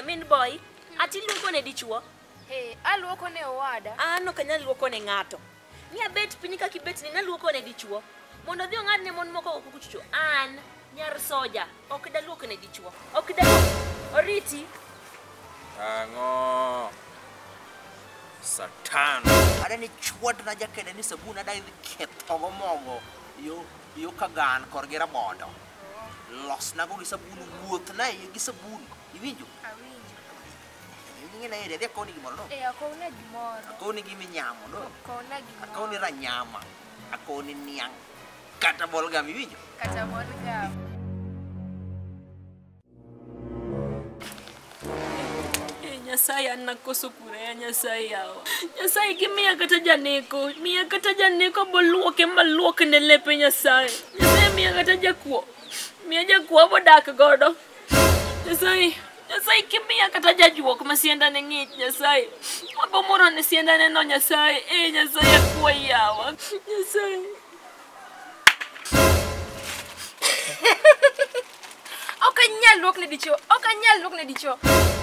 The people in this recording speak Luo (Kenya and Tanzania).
min boy ati luoko ne dichuo Aluoko ne owada. an ok anyal luoko ne ng'ato ni abet piny kaka ibet ni naluoko ne dichuo mondo odhi ong'ad ne mon moko ok kuchucho an nyar soja ok da luoko ne dichuo ok da oriti Ang'o? Satan. Ada ni chuod na jakede ni sabun ada idhi ketho go mogo. Yo kagan korgi rabondo. Los na go gi sabun wuoth na gi sabun. Iwinjo? Awinjo. Ing'e na ede akoni gimoro no. Akona gimoro. Akoni giminyamo no. Akona gimoro. Akoni ranyama. Akoni niang'. Kata bolgam iwinjo? Kata bolgam. Nyasaye an nakoso kure ya Nyasaye yawa. Nyasaye gimiya kata janeko. Miya kata janeko boluoke maluok ne lepe Nyasaye. Nyasaye miya kata jakuo. Miya jakuo bodak godo. Nyasaye kimiya kata jajuok ma siendane ng'ich Nyasaye. Wabomoro ne siendane no Nyasaye. Nyasaye akuoi yawa. Nyasaye. Ok anyal luok ne dichuo.